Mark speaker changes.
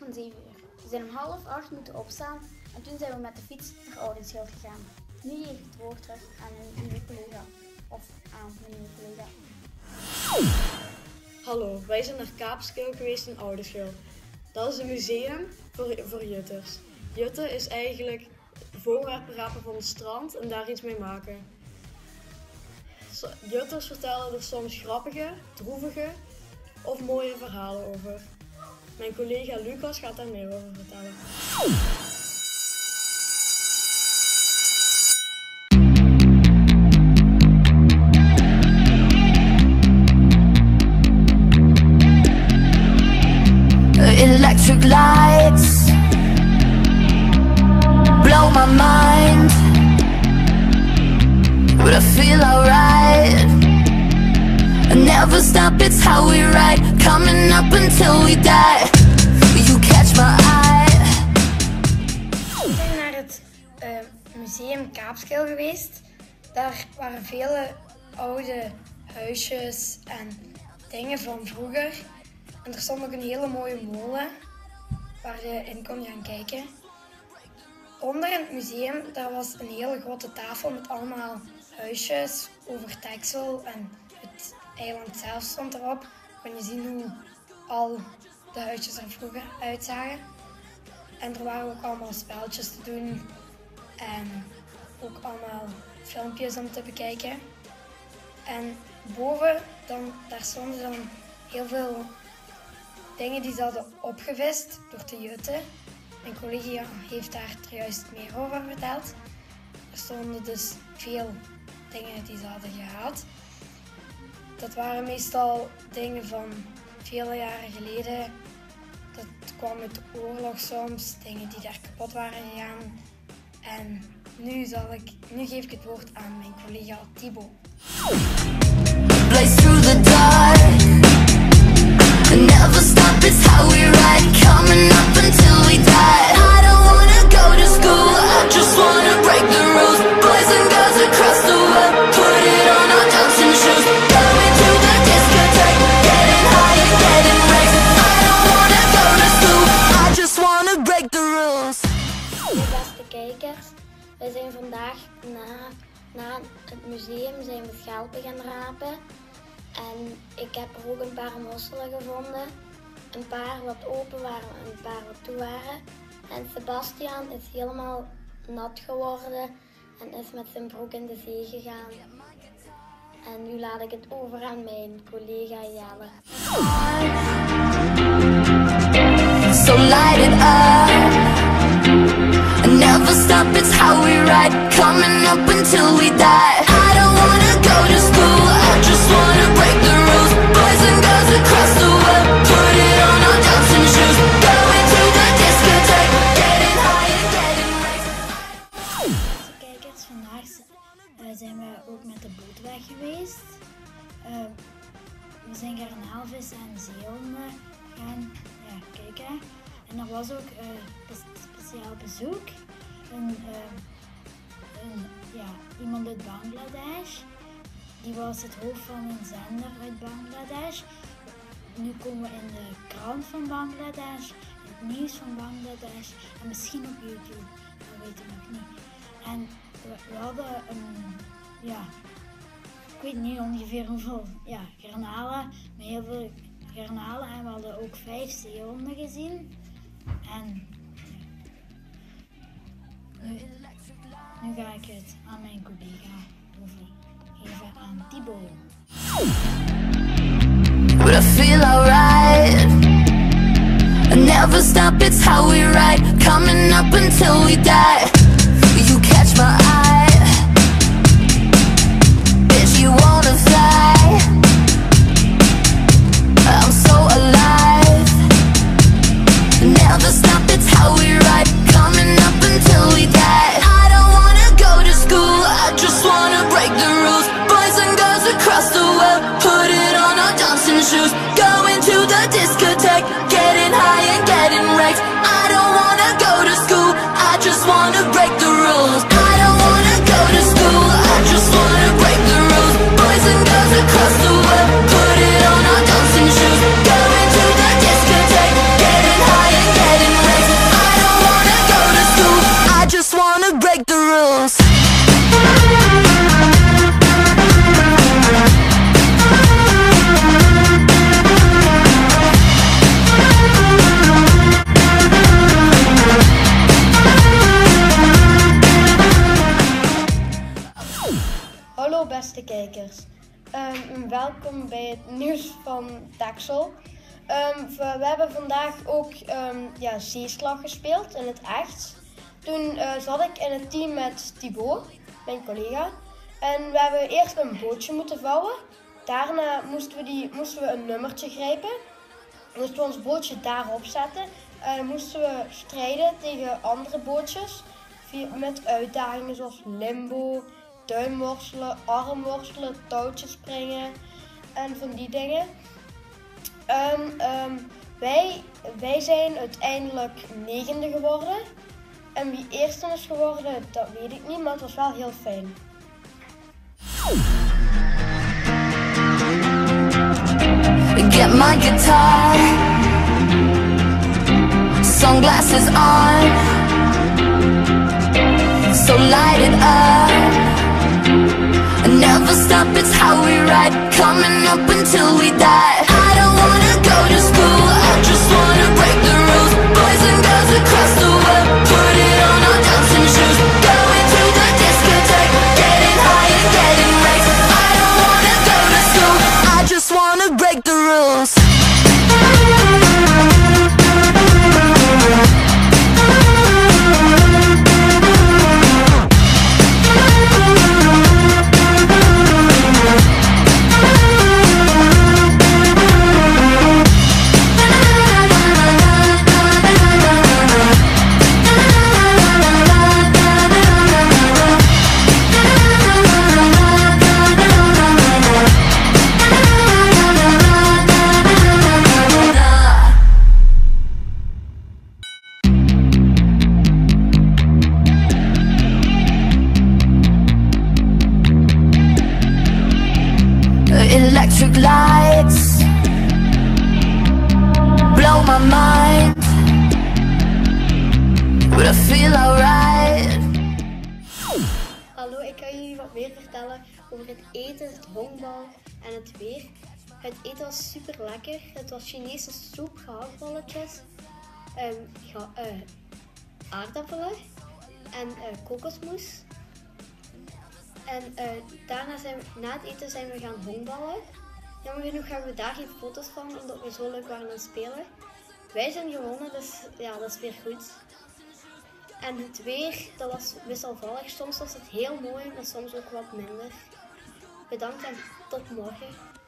Speaker 1: van 7 uur. We zijn om 7:30 moeten opstaan en toen zijn we met de fiets naar Oudenschelde gegaan. Nu geef ik het woord terug aan een nieuwe collega. Of aan mijn nieuwe collega.
Speaker 2: Hallo, wij zijn naar Kaapskil geweest in Oudenschelde. Dat is een museum voor jutters. Jutten is eigenlijk voorwerpen rapen van het strand en daar iets mee maken. Jutters vertellen er soms grappige, droevige of mooie verhalen over. Mijn collega Lucas gaat daar meer over vertellen.
Speaker 3: Electric lights blow my mind, but I feel alright. I never stop, it's how we ride, coming up until we die. You catch my eye.
Speaker 4: We zijn naar het museum Kaapskil geweest. Daar waren vele oude huisjes en dingen van vroeger. En er stond ook een hele mooie molen waar je in kon gaan kijken. Onder in het museum daar was een hele grote tafel met allemaal huisjes over Texel en het eiland zelf stond erop. Kon je zien hoe al de huisjes er vroeger uitzagen. En er waren ook allemaal spelletjes te doen en ook allemaal filmpjes om te bekijken. En boven, daar stonden dan heel veel dingen die ze hadden opgevist door te jutten. Mijn collega heeft daar juist meer over verteld. Er stonden dus veel dingen die ze hadden gehaald. Dat waren meestal dingen van vele jaren geleden. Dat kwam uit de oorlog soms, dingen die daar kapot waren gegaan. En nu geef ik het woord aan mijn collega Thibaut.
Speaker 3: Blaze through the dark, never stop, it's how we ride, coming up until we die. I don't wanna go to school, I just wanna break the rules. Boys and girls across the world, put it on our dancing shoes. Going to the discotheque, getting high and getting raised. I don't wanna go to school, I just wanna break the rules.
Speaker 1: Beste kijkers, wij zijn vandaag na het museum zijn we schelpen gaan rapen. En ik heb er ook een paar mosselen gevonden. Een paar wat open waren en een paar wat toe waren. En Sebastian is helemaal nat geworden en is met zijn broek in de zee gegaan. En nu laat ik het over aan mijn collega Jelle.
Speaker 3: So light it up, never stop, it's how we ride, coming up until we die. I don't wanna go to school, I just wanna break the rules. Boys and girls across the world, put it on our dancing shoes. Going to the discotheque, getting high and getting raised.
Speaker 4: Kijkers, vandaag zijn we ook met de boot weg geweest. We zijn garnaalvis en zeehonden gaan kijken. En er was ook speciaal bezoek. Iemand uit Bangladesh. Die was het hoofd van een zender uit Bangladesh. Nu komen we in de krant van Bangladesh, in het nieuws van Bangladesh en misschien op YouTube. Dat weet ik nog niet. En we hadden ik weet niet ongeveer hoeveel garnalen, maar heel veel garnalen en we hadden ook 5 zeehonden gezien. En nu ga ik het aan mijn collega overgeven aan Thibaut.
Speaker 3: But I feel alright, I never stop, it's how we ride, coming up until we die. You catch my eye, bitch, you wanna fly. I'm so alive, never stop, it's how we ride, coming up until we die. I don't wanna go to school, I just wanna break the rules. Boys and girls across the world, put it on our dancing shoes. Going to the discotheque, getting high and getting raked. I don't wanna go to school, I just wanna break the rules. I don't wanna go to school, I just wanna break the rules. Boys and girls across the world, put it on our dancing shoes. Going to the discotheque, getting high and getting
Speaker 5: welkom bij het nieuws van Texel. We hebben vandaag ook zeeslag gespeeld in het echt. Toen zat ik in het team met Thibaut, mijn collega. En we hebben eerst een bootje moeten vouwen. Daarna moesten we een nummertje grijpen. Moesten we ons bootje daarop zetten. En dan moesten we strijden tegen andere bootjes. Met uitdagingen zoals limbo, duimworstelen, armworstelen, touwtjes springen en van die dingen. Wij zijn uiteindelijk 9e geworden. En wie eerste is geworden, dat weet ik niet, maar het was wel heel fijn.
Speaker 3: Get my guitar, sunglasses on, so light it up. Never stop, it's how we ride, coming up until we die. I don't wanna go to school, I just wanna break the rules. Boys and girls across the world, put it on our dancing shoes. Going to the discotheque, getting high and getting raked. I don't wanna go to school, I just wanna break the rules. Electric lights blow my mind, but I feel alright.
Speaker 2: Hallo, ik ga jullie wat meer vertellen over het eten, het honkbal en het weer. Het eten was super lekker. Het was Chinese soep, gehaktballetjes, aardappelen en kokosmoes. En na het eten zijn we gaan honkballen. Jammer genoeg hebben we daar geen foto's van, omdat we zo leuk waren aan het spelen. Wij zijn gewonnen, dus ja, dat is weer goed. En het weer, dat was wisselvallig. Soms was het heel mooi, maar soms ook wat minder. Bedankt en tot morgen.